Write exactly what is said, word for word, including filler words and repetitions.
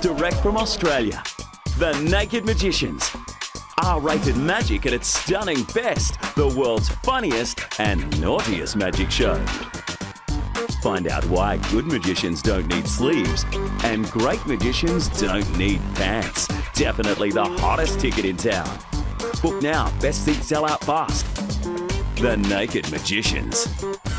direct from Australia. The Naked Magicians. R-rated magic at its stunning best. The world's funniest and naughtiest magic show. Find out why good magicians don't need sleeves and great magicians don't need pants. Definitely the hottest ticket in town. Book now. Best seats sell out fast. The Naked Magicians.